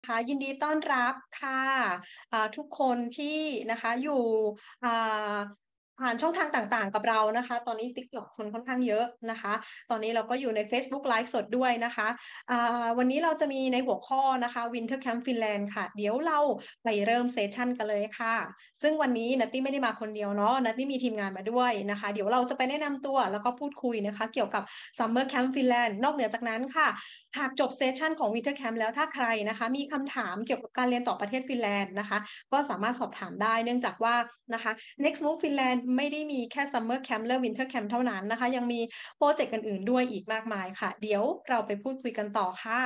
นะคะยินดีต้อนรับค่ะทุกคนที่นะคะอยู่อ่าผ่านช่องทางต่างๆกับเรานะคะตอนนี้ TikTok คนค่อนข้างเยอะนะคะตอนนี้เราก็อยู่ใน Facebook ไลฟ์สดด้วยนะคะวันนี้เราจะมีในหัวข้อนะคะ Winter Camp Finland ค่ะเดี๋ยวเราไปเริ่มเซสชันกันเลยค่ะซึ่งวันนี้นัตตี้ไม่ได้มาคนเดียวเนาะนัตตี้มีทีมงานมาด้วยนะคะเดี๋ยวเราจะไปแนะนำตัวแล้วก็พูดคุยนะคะเกี่ยวกับ Summer Camp Finland นอกเหนือจากนั้นค่ะ หากจบเซสชันของ Winter Camp แล้วถ้าใครนะคะมีคำถามเกี่ยวกับการเรียนต่อประเทศฟินแลนด์นะคะก็สามารถสอบถามได้เนื่องจากว่านะคะ Next Move Finland ไม่ได้มีแค่ Summer Camp และ Winter Camp เท่านั้นนะคะยังมีโปรเจกต์อื่นๆด้วยอีกมากมายค่ะเดี๋ยวเราไปพูดคุยกันต่อค่ะ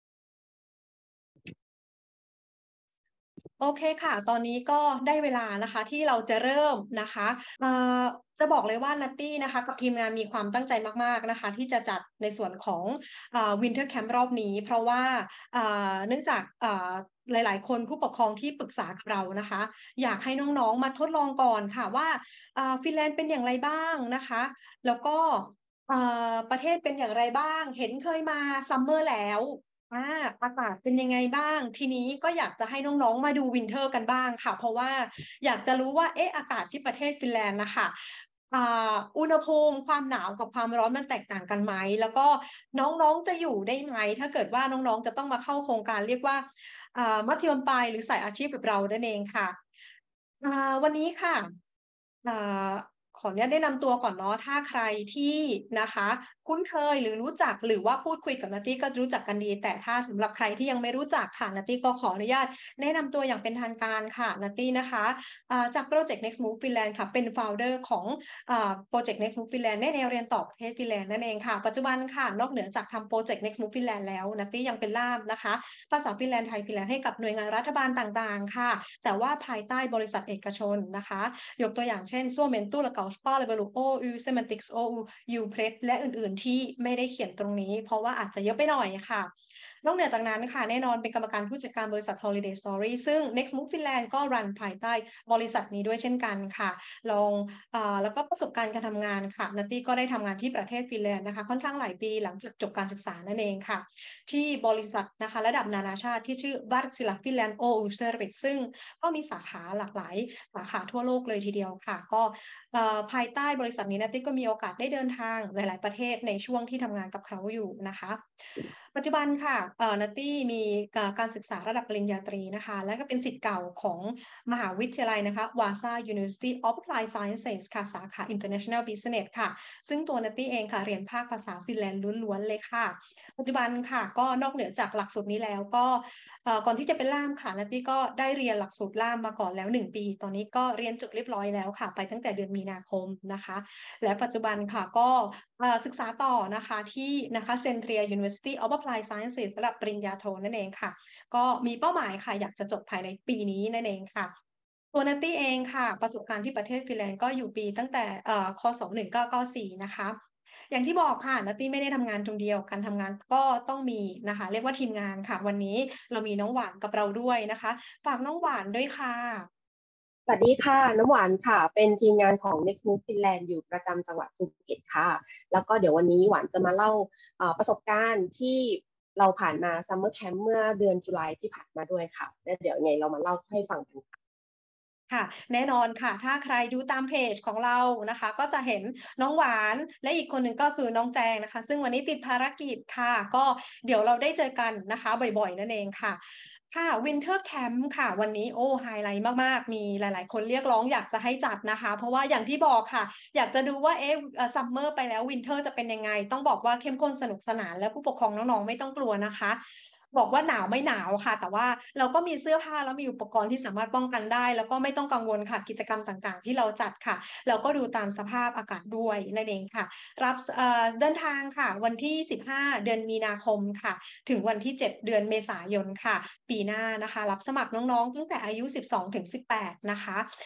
โอเคค่ะตอนนี้ก็ได้เวลานะคะที่เราจะเริ่มนะคะเอ่อจะบอกเลยว่านัตตี้นะคะกับทีมงานมีความตั้งใจมากๆนะคะที่จะจัดในส่วนของWinter Camp รอบนี้เพราะว่าเนื่องจากหลายๆคนผู้ปกครองที่ปรึกษากับเรานะคะอยากให้น้องๆมาทดลองก่อนค่ะว่าฟินแลนด์เป็นอย่างไรบ้างนะคะแล้วก็ประเทศเป็นอย่างไรบ้างเห็นเคยมาซัมเมอร์แล้วอาอากาศเป็นยังไงบ้างทีนี้ก็อยากจะให้น้องๆมาดูวินเทอร์กันบ้างค่ะเพราะว่าอยากจะรู้ว่าเอ๊ะอากาศที่ประเทศฟินแลนด์น่ะค่ะอุณหภูมิความหนาวกับความร้อนมันแตกต่างกันไหมแล้วก็น้องๆจะอยู่ได้ไหมถ้าเกิดว่าน้องๆจะต้องมาเข้าโครงการเรียกว่ามัธยมปลายหรือสายอาชีพกับเรานั่นเองค่ะวันนี้ค่ะอ่าขออนุญาตแนะนำตัวก่อนเนาะถ้าใครที่นะคะคุ้นเคยหรือรู้จักหรือว่าพูดคุยกับนัตตี้ก็รู้จักกันดีแต่ถ้าสำหรับใครที่ยังไม่รู้จักค่ะนัตตี้ก็ขออนุญาตแนะนำตัวอย่างเป็นทางการค่ะนัตตี้นะคะจากพรอเจกต์ Next Move Finland ค่ะเป็น founder ของพรอเจกต์ Next Move Finland ในแนวเรียนต่อประเทศฟินแลนด์นั่นเองค่ะปัจจุบันค่ะนอกเหนือจากทำพรอเจกต์ Next Move Finland แล้วนัตตี้ยังเป็นล่ามนะคะภาษาฟินแลนด์ไทยฟินแลนด์ให้กับหน่วยงานรัฐบาลต่างๆค่ะแต่ว่าภายใต้บริษัทเอกชนนะคะ ยกตัวอย่างเช่น Suomen Tuulikauspalvelu Oy, Semantics Oy, Uprep และอื่นๆที่ไม่ได้เขียนตรงนี้เพราะว่าอาจจะเยอะไปหน่อยค่ะนอกเหนือจากนั้นค่ะแน่นอนเป็นกรรมการผู้จัดการบริษัท Holiday Story ซึ่ง Next Move Finland ก็รันภายใต้บริษัทนี้ด้วยเช่นกันค่ะลองแล้วก็ประสบการณ์การทำงานค่ะนัตตี้ก็ได้ทำงานที่ประเทศฟินแลนด์นะคะค่อนข้างหลายปีหลังจากจบการศึกษานั่นเองค่ะที่บริษัทนะคะระดับนานาชาติที่ชื่อ Wärtsilä Finland Oy Service ซึ่งก็มีสาขาหลากหลายสาขาทั่วโลกเลยทีเดียวค่ะก็ภายใต้บริษัทนี้นัตตี้ก็มีโอกาสได้เดินทางหลายๆประเทศในช่วงที่ทำงานกับเขาอยู่นะคะปัจจุบันค่ะนัตตี้มีการศึกษาระดับปริญญาตรีนะคะและก็เป็นศิษย์เก่าของมหาวิทยาลัยนะคะ Vasa University of Applied Sciences ค่ะสาขา International Business ค่ะซึ่งตัวนัตตี้เองค่ะเรียนภาคภาษาฟินแลนด์ล้วนๆเลยค่ะปัจจุบันค่ะก็นอกเหนือจากหลักสูตรนี้แล้วก็ก่อนที่จะเป็นล่ามค่ะนัตตี้ก็ได้เรียนหลักสูตรล่ามมาก่อนแล้ว1 ปีตอนนี้ก็เรียนจบเรียบร้อยแล้วค่ะไปตั้งแต่เดือนมีนาคมนะคะและปัจจุบันค่ะก็ศึกษาต่อนะคะที่นะคะ Centria University of Applied Sciences ระดับปริญญาโทนั่นเองค่ะก็มีเป้าหมายค่ะอยากจะจบภายในปีนี้นั่นเองค่ะตัวนัตตี้เองค่ะประสบการณ์ที่ประเทศฟินแลนด์ก็อยู่ปีตั้งแต่คศ1994นะคะอย่างที่บอกค่ะนัตตี้ไม่ได้ทำงานคนเดียวการทำงานก็ต้องมีนะคะเรียกว่าทีมงานค่ะวันนี้เรามีน้องหวานกับเราด้วยนะคะฝากน้องหวานด้วยค่ะสวัสดีค่ะน้ำหวานค่ะเป็นทีมงานของ Next Move Finland อยู่ประจำจังหวัดภูเก็ตค่ะแล้วก็เดี๋ยววันนี้หวานจะมาเล่าประสบการณ์ที่เราผ่านมา Summer Camp เมื่อเดือนตุลาที่ผ่านมาด้วยค่ะแล้วเดี๋ยวยังไงเรามาเล่าให้ฟังกันค่ะค่ะแน่นอนค่ะถ้าใครดูตามเพจของเรานะคะก็จะเห็นน้องหวานและอีกคนหนึ่งก็คือน้องแจงนะคะซึ่งวันนี้ติดภารกิจค่ะก็เดี๋ยวเราได้เจอกันนะคะบ่อยๆนั่นเองค่ะค่ะ Winter Camp ค่ะวันนี้โอ้ไฮไลท์มากๆมีหลายๆคนเรียกร้องอยากจะให้จัดนะคะเพราะว่าอย่างที่บอกค่ะอยากจะดูว่าเอ๊ะซัมเมอร์ไปแล้ววินเทอร์จะเป็นยังไงต้องบอกว่าเข้มข้นสนุกสนานและผู้ปกครองน้องๆไม่ต้องกลัวนะคะบอกว่าหนาวไม่หนาวค่ะแต่ว่าเราก็มีเสื้อผ้าแล้วมีอุปกรณ์ที่สามารถป้องกันได้แล้วก็ไม่ต้องกังวลค่ะกิจกรรมต่างๆที่เราจัดค่ะเราก็ดูตามสภาพอากาศด้วยนั่นเองค่ะรับเดินทางค่ะวันที่15เดือนมีนาคมค่ะถึงวันที่7เดือนเมษายนค่ะปีหน้านะคะรับสมัครน้องๆตั้งแต่อายุ12 ถึง 18นะคะ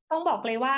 ต้องบอกเลยว่า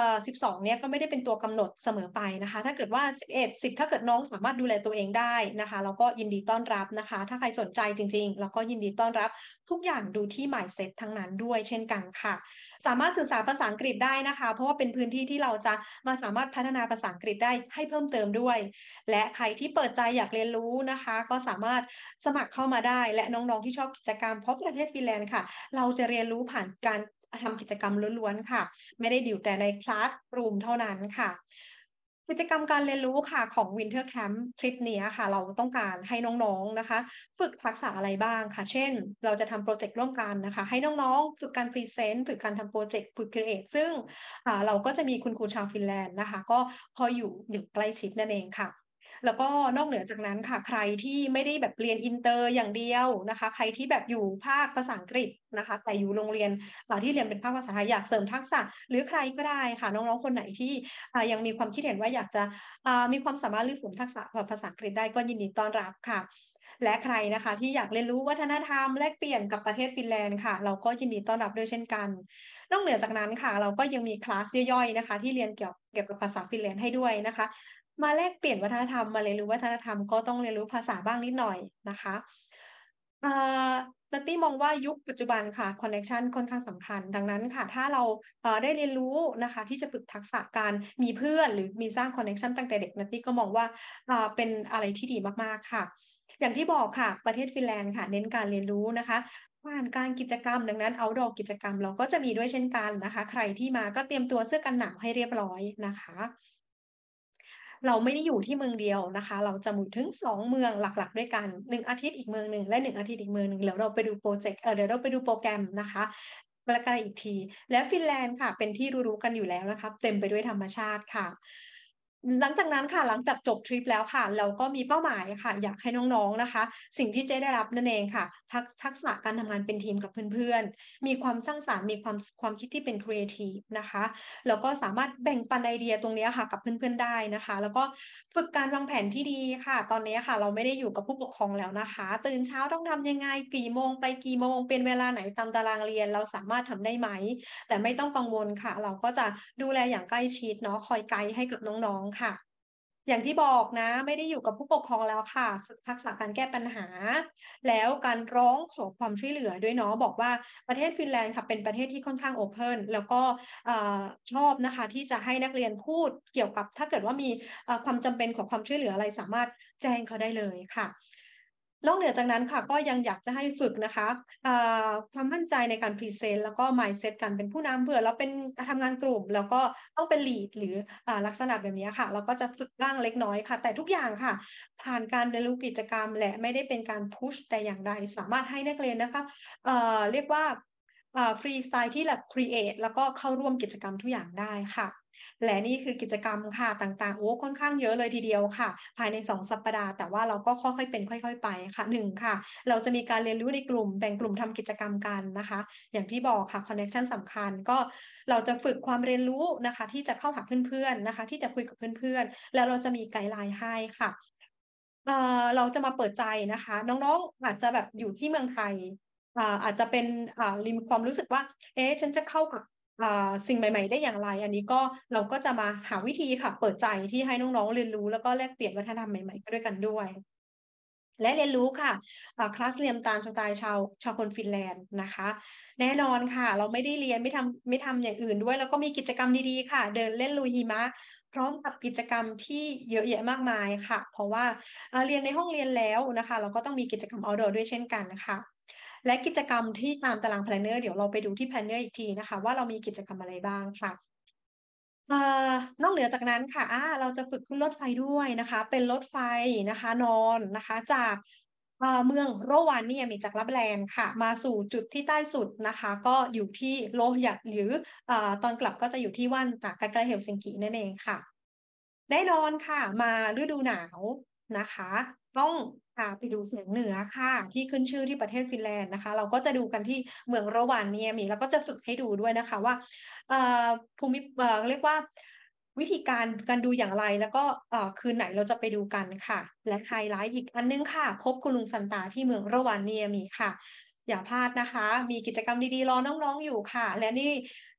12เนี่ยก็ไม่ได้เป็นตัวกำหนดเสมอไปนะคะถ้าเกิดว่า11 10ถ้าเกิดน้องสามารถดูแลตัวเองได้นะคะเราก็ยินดีต้อนรับนะคะถ้าใครสนใจจริงๆเราก็ยินดีต้อนรับทุกอย่างดูที่ mindset ทั้งนั้นด้วยเช่นกันค่ะสามารถสื่อสารภาษาอังกฤษได้นะคะเพราะว่าเป็นพื้นที่ที่เราจะมาสามารถพัฒนาภาษาอังกฤษได้ให้เพิ่มเติมด้วยและใครที่เปิดใจอยากเรียนรู้นะคะก็สามารถสมัครเข้ามาได้และน้องๆที่ชอบกิจกรรมเพราะประเทศฟินแลนด์ค่ะเราจะเรียนรู้ผ่านการทำกิจกรรมล้วนๆค่ะ ไม่ได้อยู่แต่ในคลาสรูมเท่านั้นค่ะกิจกรรมการเรียนรู้ค่ะของ Winter Camp ทริปเนี้ยค่ะเราต้องการให้น้องๆนะคะฝึกทักษะอะไรบ้างค่ะเช่นเราจะทำโปรเจกต์ร่วมกันนะคะให้น้องๆฝึกการพรีเซนต์ฝึกการทำโปรเจกต์ฝึกครีเอทซึ่งเราก็จะมีคุณครูชาวฟินแลนด์นะคะก็คอยอยู่ใกล้ชิดนั่นเองค่ะ แล้วก็นอกเหนือจากนั้นค่ะใครที่ไม่ได้แบบเรียนอินเตอร์อย่างเดียวนะคะใครที่แบบอยู่ภาคภาษาอังกฤษนะคะแต่อยู่โรงเรียนที่เรียนเป็นภาคภาษาไทยอยากเสริมทักษะหรือใครก็ได้ค่ะน้องๆคนไหนที่ยังมีความคิดเห็นว่าอยากจะมีความสามารถหรือฝึกทักษะภาษาอังกฤษได้ก็ยินดีต้อนรับค่ะและใครนะคะที่อยากเรียนรู้วัฒนธรรมแลกเปลี่ยนกับประเทศฟินแลนด์ค่ะเราก็ยินดีต้อนรับด้วยเช่นกันนอกเหนือจากนั้นค่ะเราก็ยังมีคลาสย่อยๆนะคะที่เรียนเกี่ยวกับภาษาฟินแลนด์ให้ด้วยนะคะ มาแลกเปลี่ยนวัฒนธรรมมาเรียนรู้วัฒนธรรมก็ต้องเรียนรู้ภาษาบ้างนิดหน่อยนะคะเอ่อนัตตี้มองว่ายุคปัจจุบันค่ะคอนเน็กชันค่อนข้างสำคัญดังนั้นค่ะถ้าเราได้เรียนรู้นะคะที่จะฝึกทักษะการมีเพื่อนหรือมีสร้างคอนเน็กชันตั้งแต่เด็กนัตตี้ก็มองว่าเป็นอะไรที่ดีมากๆค่ะอย่างที่บอกค่ะประเทศฟินแลนด์ค่ะเน้นการเรียนรู้นะคะผ่านการกิจกรรมดังนั้น outdoor กิจกรรมเราก็จะมีด้วยเช่นกันนะคะใครที่มาก็เตรียมตัวเสื้อกันหนาวให้เรียบร้อยนะคะ เราไม่ได้อยู่ที่เมืองเดียวนะคะเราจะอยู่ถึง2เมืองหลักๆด้วยกัน1อาทิตย์อีกเมืองหนึ่งและ1อาทิตย์อีกเมืองหนึ่งเดี๋ยวเราไปดูโพรเจกต์เดี๋ยวเราไปดูโปรแกรมนะคะแล้วกันอีกทีและฟินแลนด์ค่ะเป็นที่รู้ๆกันอยู่แล้วนะคะเต็มไปด้วยธรรมชาติค่ะหลังจากนั้นค่ะหลังจากจบทริปแล้วค่ะเราก็มีเป้าหมายค่ะอยากให้น้องๆนะคะสิ่งที่จะได้รับนั่นเองค่ะทักษะการทำงานเป็นทีมกับเพื่อนๆมีความสร้างสรรค์มีความคิดที่เป็นครีเอทีฟนะคะ แล้วก็สามารถแบ่งปันไอเดียตรงเนี้ยค่ะกับเพื่อนๆได้นะคะแล้วก็ฝึกการวางแผนที่ดีค่ะตอนนี้ค่ะเราไม่ได้อยู่กับผู้ปกครองแล้วนะคะตื่นเช้าต้องทำยังไงกี่โมงไปกี่โมงเป็นเวลาไหนตามตารางเรียนเราสามารถทำได้ไหมแต่ไม่ต้องกังวลค่ะเราก็จะดูแลอย่างใกล้ชิดเนาะคอยไกด์ให้กับน้องๆค่ะ อย่างที่บอกนะไม่ได้อยู่กับผู้ปกครองแล้วค่ะฝึกทักษะการแก้ปัญหาแล้วการร้องขอความช่วยเหลือด้วยเนาะบอกว่าประเทศฟินแลนด์ค่ะเป็นประเทศที่ค่อนข้างโอเพนแล้วก็อ่าชอบนะคะที่จะให้นักเรียนพูดเกี่ยวกับถ้าเกิดว่ามีความจำเป็นขอความช่วยเหลืออะไรสามารถแจ้งเขาได้เลยค่ะนอกเหนือจากนั้นค่ะก็ยังอยากจะให้ฝึกนะคะความมั่นใจในการพรีเซนต์แล้วก็ mindset การเป็นผู้นำเผื่อเราเป็นการทำงานกลุ่มแล้วก็ต้องเป็น lead หรือลักษณะแบบนี้ค่ะเราก็จะฝึกบ้างเล็กน้อยค่ะแต่ทุกอย่างค่ะผ่านการเรียนรู้กิจกรรมและไม่ได้เป็นการพุชแต่อย่างใดสามารถให้นักเรียนนะคะเรียกว่าฟรีสไตล์ที่แบบครีเอทแล้วก็เข้าร่วมกิจกรรมทุกอย่างได้ค่ะและนี่คือกิจกรรมค่ะต่างๆโอ้ค่อนข้างเยอะเลยทีเดียวค่ะภายใน2 สัปดาห์แต่ว่าเราก็ค่อยๆเป็นค่อยๆไปค่ะ1ค่ะเราจะมีการเรียนรู้ในกลุ่มแบ่งกลุ่มทำกิจกรรมกันนะคะอย่างที่บอกค่ะคอนเน็กชันสำคัญก็เราจะฝึกความเรียนรู้นะคะที่จะเข้าหาเพื่อนๆนะคะที่จะคุยกับเพื่อนๆแล้วเราจะมีไกด์ไลน์ให้ค่ะ เราจะมาเปิดใจนะคะน้องๆอาจจะแบบอยู่ที่เมืองไทยอาจจะเป็นมีความรู้สึกว่าเอ๊ะฉันจะเข้ากับสิ่งใหม่ๆได้อย่างไรอันนี้ก็เราก็จะมาหาวิธีค่ะเปิดใจที่ให้น้องๆเรียนรู้แล้วก็แลกเปลี่ยนวัฒนธรรมใหม่ๆไปด้วยกันด้วยและเรียนรู้ค่ะคลาสเรียนตามสไตล์ชาวคนฟินแลนด์นะคะแน่นอนค่ะเราไม่ได้เรียนไม่ทำอย่างอื่นด้วยแล้วก็มีกิจกรรมดีๆค่ะเดินเล่นลุยหิมะพร้อมกับกิจกรรมที่เยอะแยะมากมายค่ะเพราะว่าเรียนในห้องเรียนแล้วนะคะเราก็ต้องมีกิจกรรม outdoor ด้วยเช่นกันค่ะและกิจกรรมที่ตามตาราง planner เดี๋ยวเราไปดูที่ planner อีกทีนะคะว่าเรามีกิจกรรมอะไรบ้างค่ะ อ่านอกเหนือจากนั้นค่ะเราจะฝึกขึ้นรถไฟด้วยนะคะเป็นรถไฟนะคะนอนนะคะจากเมืองโรวาเนียมีจากลับแลนด์ค่ะมาสู่จุดที่ใต้สุดนะคะก็อยู่ที่โลหะหรือตอนกลับก็จะอยู่ที่วันตากใกล้ๆเฮลซิงกินั่นเองค่ะ แน่นอนค่ะมาฤดูหนาวนะคะต้องไปดูแสงเหนือค่ะที่ขึ้นชื่อที่ประเทศฟินแลนด์นะคะเราก็จะดูกันที่เมืองโรวานเนียมีแล้วก็จะฝึกให้ดูด้วยนะคะว่าเอ่อเรียกว่าวิธีการดูอย่างไรแล้วก็คืนไหนเราจะไปดูกันค่ะและไฮไลท์อีกอันหนึ่งค่ะพบคุณลุงซันตาที่เมืองโรวานเนียมีค่ะอย่าพลาดนะคะมีกิจกรรมดีๆรอน้องๆอยู่ค่ะและนี่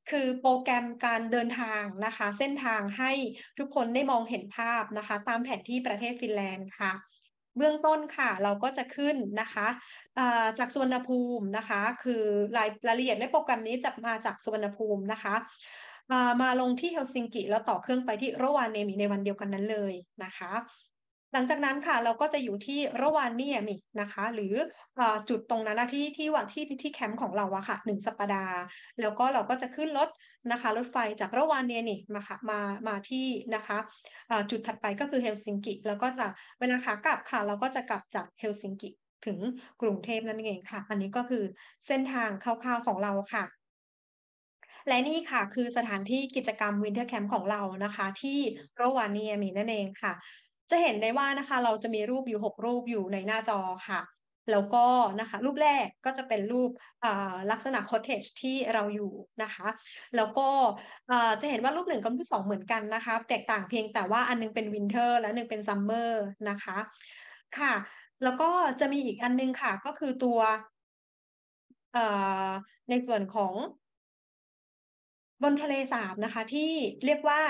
คือโปรแกรมการเดินทางนะคะเส้นทางให้ทุกคนได้มองเห็นภาพนะคะตามแผนที่ประเทศฟินแลนด์ค่ะเบื้องต้นค่ะเราก็จะขึ้นนะคะจากสุวรรณภูมินะคะคือรายละเอียดในโปรแกรมนี้จะมาจากสุวรรณภูมินะคะมาลงที่เฮลซิงกิแล้วต่อเครื่องไปที่โรวาเนมิในวันเดียวกันนั้นเลยนะคะหลังจากนั้นค่ะเราก็จะอยู่ที่โรวาเนียมินะคะหรือจุดตรงนั้นที่วันที่แคมป์ของเราอะค่ะ1 สัปดาห์แล้วก็เราก็จะขึ้นรถนะคะรถไฟจากโรวาเนียมิมาค่ะมาที่นะคะจุดถัดไปก็คือเฮลซิงกิแล้วก็จะเวลาขากลับค่ะเราก็จะกลับจากเฮลซิงกิถึงกรุงเทพนั่นเองค่ะอันนี้ก็คือเส้นทางคร่าวๆของเราค่ะและนี่ค่ะคือสถานที่กิจกรรม Winter Camp ของเรานะคะที่โรวาเนียมีนั่นเองค่ะจะเห็นได้ว่านะคะเราจะมีรูปอยู่6รูปอยู่ในหน้าจอค่ะแล้วก็นะคะรูปแรกก็จะเป็นรูปลักษณะ cottage ที่เราอยู่นะคะแล้วก็จะเห็นว่ารูป1กับรูป2เหมือนกันนะคะแตกต่างเพียงแต่ว่าอันนึงเป็น Winter และอันหนึ่งเป็น Summer นะคะค่ะแล้วก็จะมีอีกอันนึงค่ะก็คือตัวเอ่อในส่วนของบนทะเลสาบนะคะที่เรียกว่า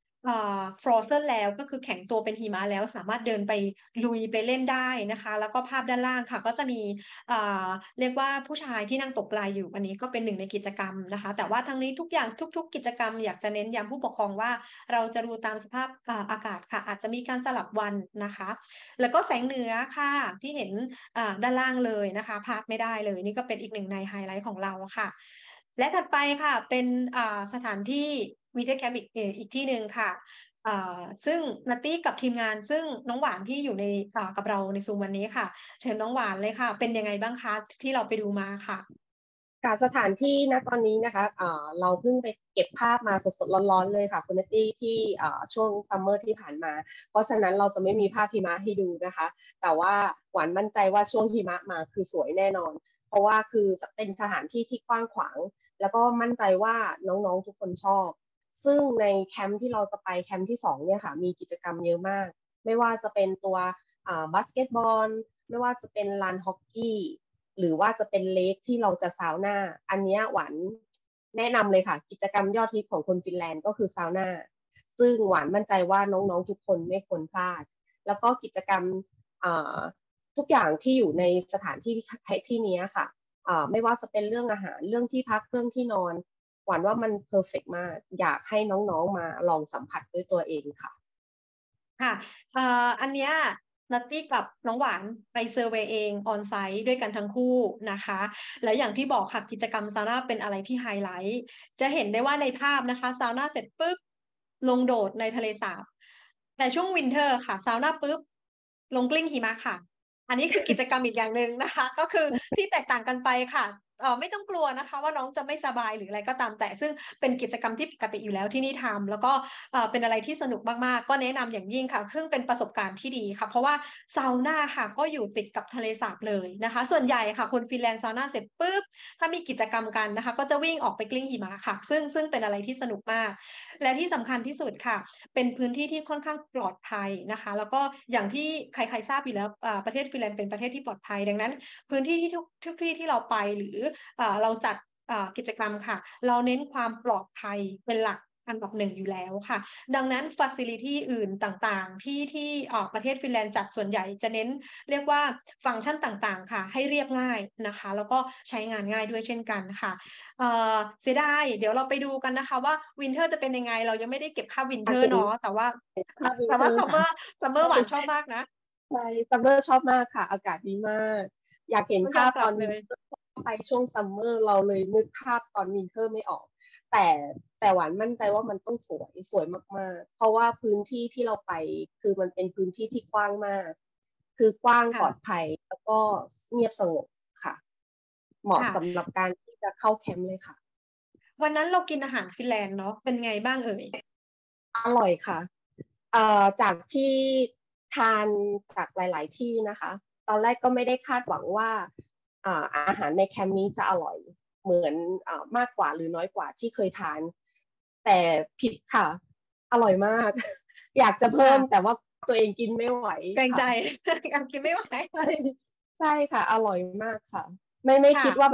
frozen แล้วก็คือแข็งตัวเป็นหิมะแล้วสามารถเดินไปลุยไปเล่นได้นะคะแล้วก็ภาพด้านล่างค่ะก็จะมีอ่าเรียกว่าผู้ชายที่นั่งตกปลาอยู่อันนี้ก็เป็นหนึ่งในกิจกรรมนะคะแต่ว่าทั้งนี้ทุกอย่างทุกๆกิจกรรมอยากจะเน้นย้ำผู้ปกครองว่าเราจะดูตามสภาพอากาศค่ะอาจจะมีการสลับวันนะคะแล้วก็แสงเหนือค่ะที่เห็นด้านล่างเลยนะคะพลาดไม่ได้เลยนี่ก็เป็นอีกหนึ่งในไฮไลท์ของเราค่ะ และถัดไปค่ะเป็นสถานที่วีเทอร์แคมป์อีกที่หนึ่งค่ะซึ่งนัตตี้กับทีมงานซึ่งน้องหวานที่อยู่ในกับเราในซูมวันนี้ค่ะเชิญน้องหวานเลยค่ะเป็นยังไงบ้างคะที่เราไปดูมาค่ะค่ะสถานที่ณตอนนี้นะคะเราเพิ่งไปเก็บภาพมาสดๆร้อนๆเลยค่ะคุณนัตตี้ที่ช่วงซัมเมอร์ที่ผ่านมาเพราะฉะนั้นเราจะไม่มีภาพหิมะให้ดูนะคะแต่ว่าหวานมั่นใจว่าช่วงหิมะมาคือสวยแน่นอนเพราะว่าคือเป็นสถานที่ที่กว้างขวางแล้วก็มั่นใจว่าน้องๆทุกคนชอบซึ่งในแคมป์ที่เราจะไปแคมป์ที่2เนี่ยค่ะมีกิจกรรมเยอะมากไม่ว่าจะเป็นตัวบาสเกตบอลไม่ว่าจะเป็นลานฮอกกี้ หรือว่าจะเป็นเลคที่เราจะซาวน่าอันนี้หวานแนะนำเลยค่ะกิจกรรมยอดฮิตของคนฟินแลนด์ก็คือซาวน่าซึ่งหวานมั่นใจว่าน้องๆทุกคนไม่ควรพลาดแล้วก็กิจกรรมทุกอย่างที่อยู่ในสถานที่นี้ค่ะไม่ว่าจะเป็นเรื่องอาหารเรื่องที่พักเรื่องที่นอนหวานว่ามันเพอร์เฟกต์มากอยากให้น้องๆมาลองสัมผัสด้วยตัวเองค่ะค่ะอันเนี้ยนัตตี้กับน้องหวานไปเซอร์เวย์เองออนไซต์ด้วยกันทั้งคู่นะคะและอย่างที่บอกค่ะกิจกรรมซาวน่าเป็นอะไรที่ไฮไลท์จะเห็นได้ว่าในภาพนะคะซาวน่าเสร็จปุ๊บลงโดดในทะเลสาบแต่ช่วงวินเทอร์ค่ะซาวน่าปุ๊บลงกลิ้งหิมะค่ะอันนี้คือกิจกรรมอีกอย่างหนึ่งนะคะก็คือที่แตกต่างกันไปค่ะไม่ต้องกลัวนะคะว่าน้องจะไม่สบายหรืออะไรก็ตามแต่ซึ่งเป็นกิจกรรมที่ปกติอยู่แล้วที่นี่ทำแล้วก็เป็นอะไรที่สนุกมากๆก็แนะนำอย่างยิ่งค่ะซึ่งเป็นประสบการณ์ที่ดีค่ะเพราะว่าซาวน่าค่ะก็อยู่ติดกับทะเลสาบเลยนะคะส่วนใหญ่ค่ะคนฟินแลนด์ซาวน่าเสร็จปุ๊บถ้ามีกิจกรรมกันนะคะก็จะวิ่งออกไปกลิ้งหิมะค่ะซึ่งเป็นอะไรที่สนุกมากและที่สำคัญที่สุดค่ะเป็นพื้นที่ที่ค่อนข้างปลอดภัยนะคะแล้วก็อย่างที่ใครๆทราบอยู่แล้วประเทศฟินแลนด์เป็นประเทศที่ปลอดภัยดังนั้นพื้นที่ที่ทุกที่ที่เราไปหรือเราจัดกิจกรรมค่ะเราเน้นความปลอดภัยเป็นหลักอันดับหนึ่งอยู่แล้วค่ะดังนั้น facility อื่นต่างๆที่ประเทศฟินแลนด์จัดส่วนใหญ่จะเน้นเรียกว่าฟังก์ชันต่างๆค่ะให้เรียบง่ายนะคะแล้วก็ใช้งานง่ายด้วยเช่นกันค่ะเสียดายเดี๋ยวเราไปดูกันนะคะว่าวินเทอร์จะเป็นยังไงเรายังไม่ได้เก็บค่าวินเทอร์อยากเห็นเนาะแต่ว่าภาพวิวแต่ว่าเทอร์ค่ะซัมเมอร์หวานชอบมากนะใช่ซัมเมอร์ชอบมากค่ะอากาศดีมากอยากเห็นต้องยอมภาพตอนกลับเลยวินเทอร์ไปช่วงซัมเมอร์เราเลยนึกภาพตอนวินเทอร์ไม่ออกแต่แต่หวานมั่นใจว่ามันต้องสวยมากๆเพราะว่าพื้นที่ที่เราไปคือมันเป็นพื้นที่ที่กว้างมากคือกว้างปลอดค่ะภัยแล้วก็เงียบสงบค่ะเหมาะค่ะสำหรับการที่จะเข้าแคมป์เลยค่ะวันนั้นเรากินอาหารฟินแลนด์เนาะเป็นไงบ้างเอ่ยอร่อยค่ะจากที่ทานจากหลายๆที่นะคะ ตอนแรกก็ไม่ได้คาดหวังว่าอาหารในแคมป์นี้จะอร่อยเหมือนมากกว่าหรือน้อยกว่าที่เคยทาน แต่ผิดค่ะ อร่อยมาก อยากจะเพิ่มแต่ค่ะว่าตัวเองกินไม่ไหวเกรงใจค่ะยังกินไม่ไหวใช่ใช่ค่ะอร่อยมากค่ะไม่คิดว่าค่ะแบบ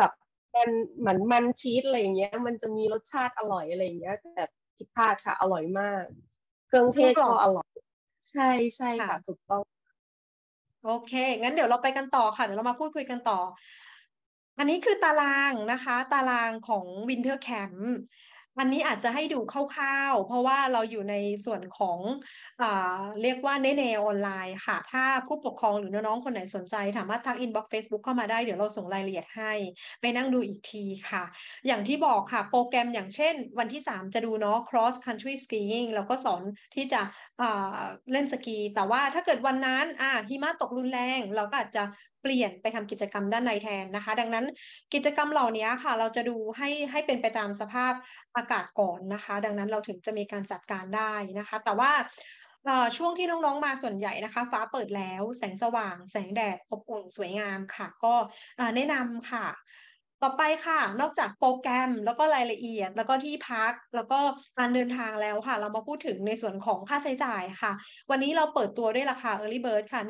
มันเหมือนมันชีสอะไรอย่างเงี้ยมันจะมีรสชาติอร่อยอะไรอย่างเงี้ยแต่ผิดพลาดค่ะอร่อยมากเครื่องเทศกลมกล่อมก็อร่อยใช่ใช่ค่ะถูค่ะกต้องโอเค งั้นเดี๋ยวเราไปกันต่อค่ะ เดี๋ยวเรามาพูดคุยกันต่อ อันนี้คือตารางนะคะตารางของ Winter Camp อันนี้อาจจะให้ดูคร่าวๆเพราะว่าเราอยู่ในส่วนของเรียกว่าในออนไลน์ค่ะถ้าผู้ปกครองหรือน้องๆคนไหนสนใจสามารถทักอินบ็อกซ์ Facebook เข้ามาได้เดี๋ยวเราส่งรายละเอียดให้ไปนั่งดูอีกทีค่ะอย่างที่บอกค่ะโปรแกรมอย่างเช่นวันที่3จะดูเนาะ cross country skiing แล้วก็สอนที่จะเล่นสกีแต่ว่าถ้าเกิดวันนั้นหิมะตกรุนแรงเราก็อาจจะเปลี่ยนไปทำกิจกรรมด้านในแทนนะคะดังนั้นกิจกรรมเหล่านี้ค่ะเราจะดูให้เป็นไปตามสภาพอากาศก่อนนะคะดังนั้นเราถึงจะมีการจัดการได้นะคะแต่ว่าช่วงที่น้องๆมาส่วนใหญ่นะคะฟ้าเปิดแล้วแสงสว่างแสงแดดอบอุ่นสวยงามค่ะก็แนะนำค่ะต่อไปค่ะนอกจากโปรแกรมแล้วก็รายละเอียดแล้วก็ที่พักแล้วก็การเดินทางแล้วค่ะเรามาพูดถึงในส่วนของค่าใช้จ่ายค่ะวันนี้เราเปิดตัวด้วยราคา Early Bird ค่ะ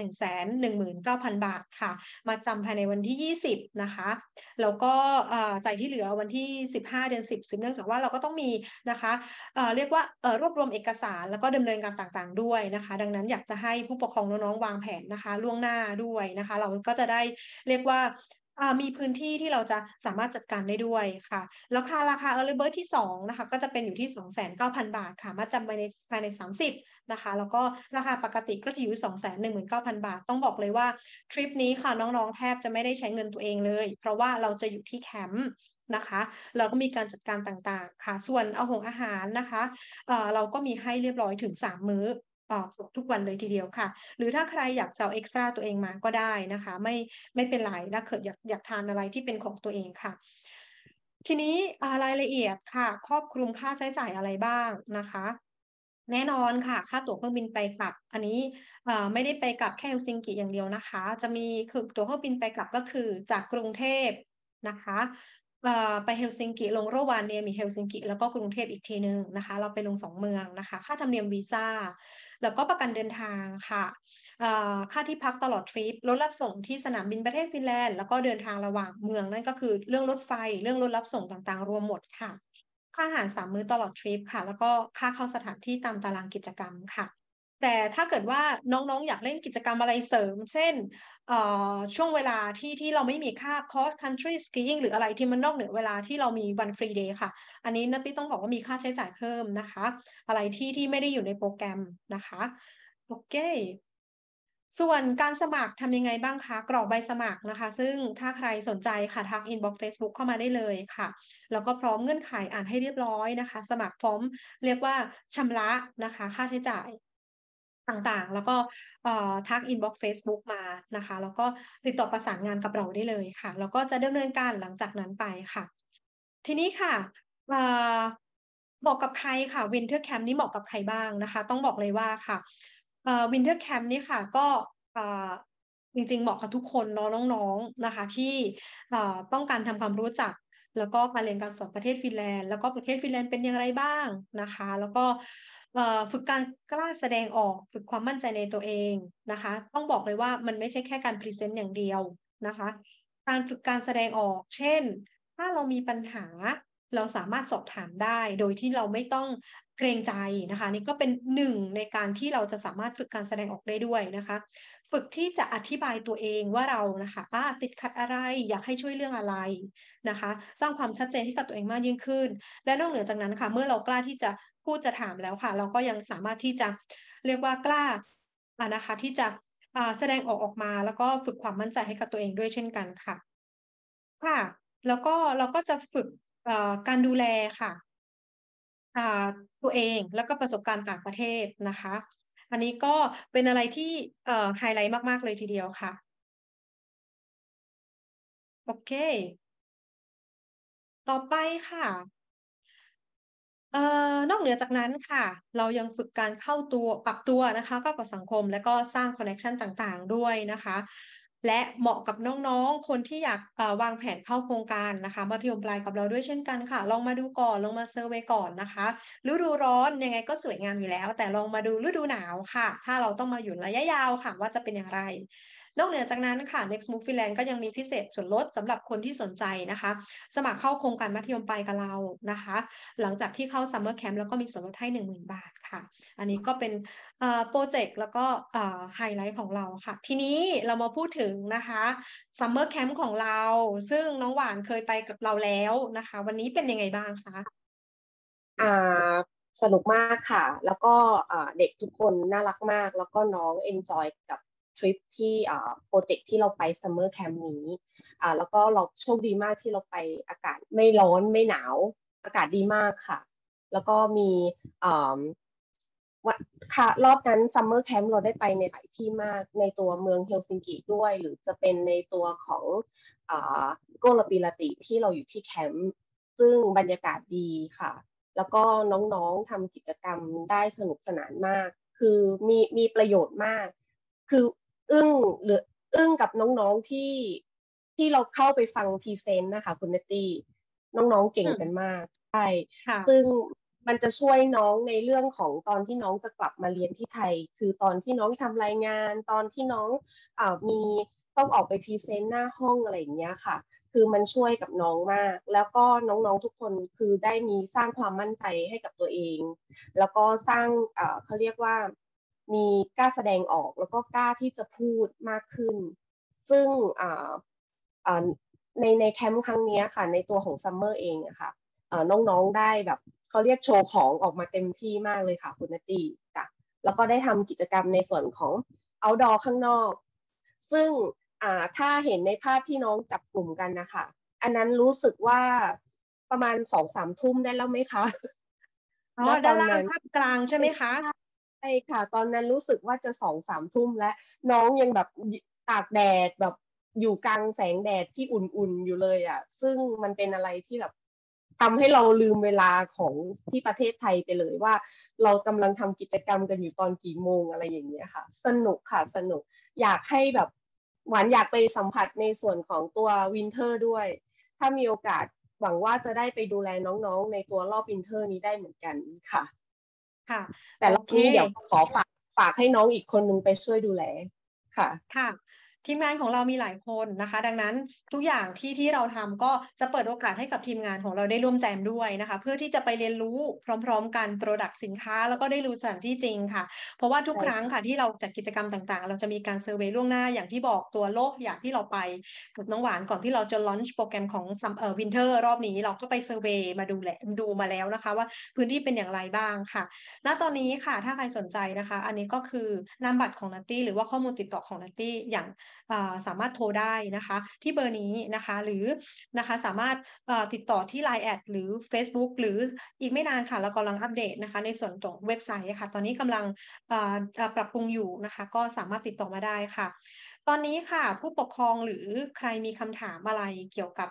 119,000 บาทค่ะมาจำภายในวันที่20นะคะแล้วก็จ่ายที่เหลือวันที่15เดือน10ซึ่งเนื่องจากว่าเราก็ต้องมีนะคะเรียกว่ารวบรวมเอกสารแล้วก็ดำเนินการต่างๆด้วยนะคะดังนั้นอยากจะให้ผู้ปกครองน้องๆวางแผนนะคะล่วงหน้าด้วยนะคะเราก็จะได้เรียกว่ามีพื้นที่ที่เราจะสามารถจัดการได้ด้วยค่ะแล้วค่าราคา Early Bird ที่2นะคะก็จะเป็นอยู่ที่29,000 บาทค่ะมาจำภายใน30นะคะแล้วก็ราคาปกติก็จะอยู่219,000 บาทต้องบอกเลยว่าทริปนี้ค่ะน้องๆแทบจะไม่ได้ใช้เงินตัวเองเลยเพราะว่าเราจะอยู่ที่แคมป์นะคะเราก็มีการจัดการต่างๆค่ะส่วนอาหารนะคะเราก็มีให้เรียบร้อยถึง3 มื้อทุกวันเลยทีเดียวค่ะหรือถ้าใครอยากจะเอาเอ็กซ์ตร้าตัวเองมาก็ได้นะคะไม่เป็นไรถ้าเกิดอยากทานอะไรที่เป็นของตัวเองค่ะทีนี้รายละเอียดค่ะครอบคลุมค่าใช้จ่ายอะไรบ้างนะคะแน่นอนค่ะค่าตั๋วเครื่องบินไปกลับอันนี้ไม่ได้ไปกลับแค่เฮลซิงกิอย่างเดียวนะคะจะมีคือตั๋วเครื่องบินไปกลับก็คือจากกรุงเทพนะคะไปเฮลซิงกิลงโรวานเนียมีเฮลซิงกิแล้วก็กรุงเทพอีกทีนึงนะคะเราไปลง2 เมืองนะคะค่าธรรมเนียมวีซ่าแล้วก็ประกันเดินทางค่ะค่าที่พักตลอดทริปรถรับส่งที่สนามบินประเทศฟินแลนด์แล้วก็เดินทางระหว่างเมืองนั่นก็คือเรื่องรถไฟเรื่องรถรับส่งต่างๆรวมหมดค่ะค่าอาหาร3 มื้อตลอดทริปค่ะแล้วก็ค่าเข้าสถานที่ตามตารางกิจกรรมค่ะแต่ถ้าเกิดว่าน้องๆอยากเล่นกิจกรรมอะไรเสริมเช่นช่วงเวลาที่เราไม่มีค่า cross country skiing หรืออะไรที่มันนอกเหนือเวลาที่เรามีวันฟรีเดย์ค่ะอันนี้นัตตี้ต้องบอกว่ามีค่าใช้จ่ายเพิ่มนะคะอะไรที่ไม่ได้อยู่ในโปรแกรมนะคะโอเคส่วนการสมัครทำยังไงบ้างคะกรอกใบสมัครนะคะซึ่งถ้าใครสนใจค่ะทักอินบ็อกซ์ Facebook เข้ามาได้เลยค่ะแล้วก็พร้อมเงื่อนไขอ่านให้เรียบร้อยนะคะสมัครพร้อมเรียกว่าชำระนะคะค่าใช้จ่ายต่างๆแล้วก็ทักอินบ็อกซ์ Facebook มานะคะแล้วก็ติดต่อประสานงานกับเราได้เลยค่ะแล้วก็จะดำเนินการหลังจากนั้นไปค่ะทีนี้ค่ะเอ่อเหมาะกับใครค่ะ Winter Camp นี่เหมาะกับใครบ้างนะคะต้องบอกเลยว่าค่ะWinter Camp นี่ค่ะก็เอ่อจริงๆเหมาะกับทุกคนเนาะน้องๆนะคะที่ต้องการทำความรู้จักแล้วก็การเรียนการสอนประเทศฟินแลนด์แล้วก็ประเทศฟินแลนด์เป็นอย่างไรบ้างนะคะแล้วก็ฝึกการกล้าแสดงออกฝึกความมั่นใจในตัวเองนะคะต้องบอกเลยว่ามันไม่ใช่แค่การพรีเซนต์อย่างเดียวนะคะการฝึกการแสดงออกเช่นถ้าเรามีปัญหาเราสามารถสอบถามได้โดยที่เราไม่ต้องเกรงใจนะคะนี่ก็เป็นหนึ่งในการที่เราจะสามารถฝึกการแสดงออกได้ด้วยนะคะฝึกที่จะอธิบายตัวเองว่าเรานะคะติดขัดอะไรอยากให้ช่วยเรื่องอะไรนะคะสร้างความชัดเจนให้กับตัวเองมากยิ่งขึ้นและนอกเหนือจากนั้นค่ะเมื่อเรากล้าที่จะพูดจะถามแล้วค่ะเราก็ยังสามารถที่จะเรียกว่ากล้านะคะที่จะแสดงออกมาแล้วก็ฝึกความมั่นใจให้กับตัวเองด้วยเช่นกันค่ะค่ะแล้วก็เราก็จะฝึกการดูแลค่ะอ่าตัวเองแล้วก็ประสบการณ์ต่างประเทศนะคะอันนี้ก็เป็นอะไรที่ไฮไลท์มากๆเลยทีเดียวค่ะโอเคต่อไปค่ะ นอกเหนือจากนั้นค่ะเรายังฝึกการเข้าตัวปรับตัวนะคะเข้ากับสังคมและก็สร้างคอนเนคชันต่างๆด้วยนะคะและเหมาะกับน้องๆคนที่อยากวางแผนเข้าโครงการนะคะมัธยมปลายกับเราด้วยเช่นกันค่ะลองมาดูก่อนลองมาเซอร์เวย์ก่อนนะคะฤดูร้อนยังไงก็สวยงามอยู่แล้วแต่ลองมาดูฤดูหนาวค่ะถ้าเราต้องมาอยู่ระยะยาวค่ะว่าจะเป็นอย่างไรนอกเหนือจากนั้นค่ะ Next Move Finland ก็ยังมีพิเศษส่วนลดสำหรับคนที่สนใจนะคะสมัครเข้าโครงการมัธยมปลายกับเรานะคะหลังจากที่เข้า Summer Camp แล้วก็มีส่วนลดให้ 10,000 บาทค่ะอันนี้ก็เป็นโปรเจกต์แล้วก็ไฮไลท์ของเราค่ะทีนี้เรามาพูดถึงนะคะ Summer Camp ของเราซึ่งน้องหวานเคยไปกับเราแล้วนะคะวันนี้เป็นยังไงบ้างคะอ่าสนุกมากค่ะแล้วก็เด็กทุกคนน่ารักมากแล้วก็น้องเอนจอยกับทริปที่โปรเจกต์ที่เราไปซัมเมอร์แคมป์นี้แล้วก็เราโชคดีมากที่เราไปอากาศไม่ร้อนไม่หนาวอากาศดีมากค่ะแล้วก็มีอ่าวันค่ะรอบนั้นซัมเมอร์แคมป์เราได้ไปในหลายที่มากในตัวเมืองเฮลซิงกิด้วยหรือจะเป็นในตัวของโกลาปิลาติที่เราอยู่ที่แคมป์ซึ่งบรรยากาศดีค่ะ แล้วก็น้องๆทำกิจกรรมได้สนุกสนานมาก คือมีประโยชน์มาก คืออึ้งหรืออึ้งกับน้องๆที่เราเข้าไปฟังพรีเซนต์นะคะคุณเนตตี้น้องๆเก่งกันมากใช่ซึ่งค่ะมันจะช่วยน้องในเรื่องของตอนที่น้องจะกลับมาเรียนที่ไทย คือตอนที่น้องทำรายงาน ตอนที่น้องมีต้องออกไปพรีเซนต์หน้าห้องอะไรอย่างเงี้ยค่ะ คือมันช่วยกับน้องมาก แล้วก็น้องๆทุกคนคือได้มีสร้างความมั่นใจให้กับตัวเอง แล้วก็สร้างเขาเรียกว่ามีกล้าแสดงออกแล้วก็กล้าที่จะพูดมากขึ้น ซึ่งอ่าในแคมป์ครั้งนี้ค่ะในตัวของซัมเมอร์เองอะค่ะน้องๆได้แบบเขาเรียกโชว์ของออกมาเต็มที่มากเลยค่ะคุณนตีจ้ะแล้วก็ได้ทำกิจกรรมในส่วนของ outdoor ข้างนอก ซึ่งถ้าเห็นในภาพที่น้องจับกลุ่มกันนะคะอันนั้นรู้สึกว่าประมาณ2-3 ทุ่มได้แล้วไหมคะอ๋อณตด้านล่างอนนั้นภาพกลางใช่ไหมคะใช่ค่ะตอนนั้นรู้สึกว่าจะ2-3 ทุ่มแล้วน้องยังแบบตากแดดแบบอยู่กลางแสงแดดที่อุ่นๆอยู่เลยอ่ะซึ่งมันเป็นอะไรที่แบบทำให้เราลืมเวลาของที่ประเทศไทยไปเลยว่าเรากำลังทำกิจกรรมกันอยู่ตอนกี่โมงอะไรอย่างเงี้ยค่ะสนุกค่ะสนุกอยากให้แบบหวานอยากไปสัมผัสในส่วนของตัววินเทอร์ด้วยถ้ามีโอกาสหวังว่าจะได้ไปดูแลน้องๆในตัวรอบวินเทอร์นี้ได้เหมือนกันค่ะค่ะแต่รอบโอเคนี้เดี๋ยวขอฝากให้น้องอีกคนนึงไปช่วยดูแลค่ะค่ะทีมงานของเรามีหลายคนนะคะดังนั้นทุกอย่างที่เราทำก็จะเปิดโอกาสให้กับทีมงานของเราได้ร่วมแจมด้วยนะคะเพื่อที่จะไปเรียนรู้พร้อมๆกันโปรดักต์สินค้าแล้วก็ได้รู้สถานที่จริงค่ะเพราะว่าทุกใช่ครั้งค่ะค่ะที่เราจัดกิจกรรมต่างๆเราจะมีการเซอร์เวย์ล่วงหน้าอย่างที่บอกตัวโลกอย่างที่เราไปกับน้องหวานก่อนที่เราจะลอนช์โปรแกรมของวินเทอร์รอบนี้เราก็ไปเซอร์เวย์มาดูมาแล้วนะคะว่าพื้นที่เป็นอย่างไรบ้างค่ะ ณตอนนี้ค่ะถ้าใครสนใจนะคะอันนี้ก็คือนามบัตรของนัตตี้หรือว่าข้อมูลติดต่อของนัตตี้อย่างสามารถโทรได้นะคะที่เบอร์นี้นะคะหรือนะคะสามารถติดต่อที่ Line แอดหรือ Facebook หรืออีกไม่นานค่ะเรากำลังอัปเดตนะคะในส่วนของเว็บไซต์ค่ะตอนนี้กำลังปรับปรุงอยู่นะคะก็สามารถติดต่อมาได้ค่ะตอนนี้ค่ะผู้ปกครองหรือใครมีคำถามอะไรเกี่ยวกับ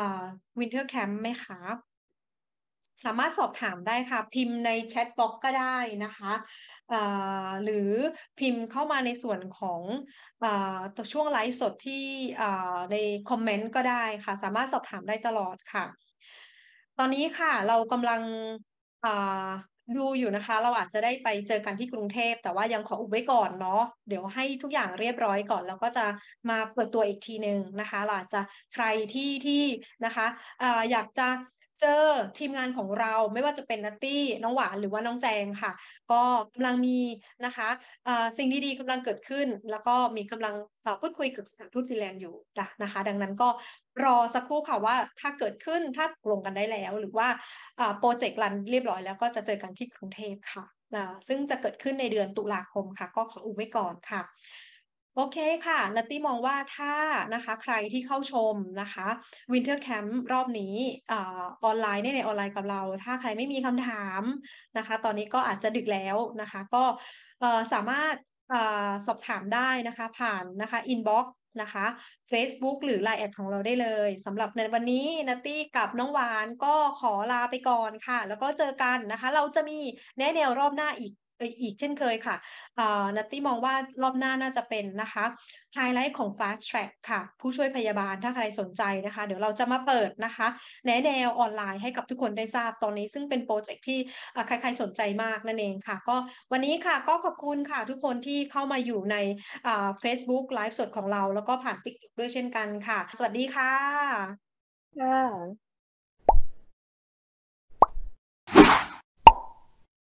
Winter Camp ไหมคะ สามารถสอบถามได้ค่ะพิมพ์ในแชทบ็อกก็ได้นะคะหรือพิมพ์เข้ามาในส่วนของตัวช่วงไลฟ์สดที่ในคอมเมนต์ก็ได้ค่ะสามารถสอบถามได้ตลอดค่ะตอนนี้ค่ะเรากำลังอ่าดูอยู่นะคะเราอาจจะได้ไปเจอกันที่กรุงเทพแต่ว่ายังขออุบไว้ก่อนเนาะเดี๋ยวให้ทุกอย่างเรียบร้อยก่อนแล้วก็จะมาเปิดตัวอีกทีหนึ่งนะคะเราอาจจะใครที่นะคะอยากจะเจอทีมงานของเราไม่ว่าจะเป็นนัตตี้น้องหวานหรือว่าน้องแจงค่ะก็กำลังมีนะคะสิ่งดีๆกำลังเกิดขึ้นแล้วก็มีกำลังพูดคุยกับสถานทูตฟินแลนด์อยู่นะคะดังนั้นก็รอสักครู่ค่ะว่าถ้าเกิดขึ้นถ้าตกลงกันได้แล้วหรือว่าโปรเจกต์รันเรียบร้อยแล้วก็จะเจอกันที่กรุงเทพค่ะซึ่งจะเกิดขึ้นในเดือนตุลาคมค่ะก็ขออุบไว้ก่อนค่ะโอเคค่ะนัตตี้มองว่าถ้านะคะใครที่เข้าชมนะคะ Winter Camp รอบนี้ออนไลน์ในออนไลน์กับเราถ้าใครไม่มีคำถามนะคะตอนนี้ก็อาจจะดึกแล้วนะคะก็สามารถสอบถามได้นะคะผ่านนะคะอินบ็อกซ์นะคะ Facebook หรือ Line แอดของเราได้เลยสำหรับในวันนี้นัตตี้กับน้องหวานก็ขอลาไปก่อนค่ะแล้วก็เจอกันนะคะเราจะมีแนะแนวรอบหน้าอีกอีกเช่นเคยค่ะนัตตี้มองว่ารอบหน้าน่าจะเป็นนะคะไฮไลท์ของ Fast Track ค่ะผู้ช่วยพยาบาลถ้าใครสนใจนะคะเดี๋ยวเราจะมาเปิดนะคะแนะแนวออนไลน์ให้กับทุกคนได้ทราบตอนนี้ซึ่งเป็นโปรเจกต์ที่ใครๆสนใจมากนั่นเองค่ะก็วันนี้ค่ะก็ขอบคุณค่ะทุกคนที่เข้ามาอยู่ในFacebook ไลฟ์สดของเราแล้วก็ผ่าน TikTok ด้วยเช่นกันค่ะสวัสดีค่ะค่ะ